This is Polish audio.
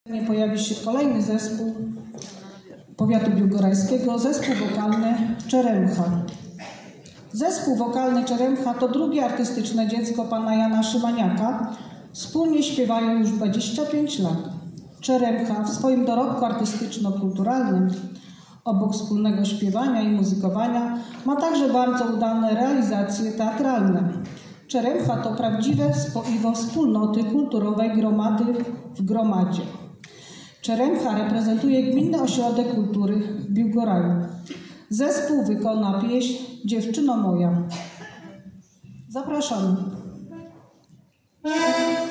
Pojawi się kolejny zespół powiatu biłgorajskiego, zespół wokalny Czeremcha. Zespół wokalny Czeremcha to drugie artystyczne dziecko pana Jana Szymaniaka. Wspólnie śpiewają już 25 lat. Czeremcha w swoim dorobku artystyczno-kulturalnym obok wspólnego śpiewania i muzykowania ma także bardzo udane realizacje teatralne. Czeremcha to prawdziwe spoiwo wspólnoty kulturowej gromady w gromadzie. Czeremcha reprezentuje Gminny Ośrodek Kultury w Biłgoraju. Zespół wykona pieśń Dziewczyno moja. Zapraszamy.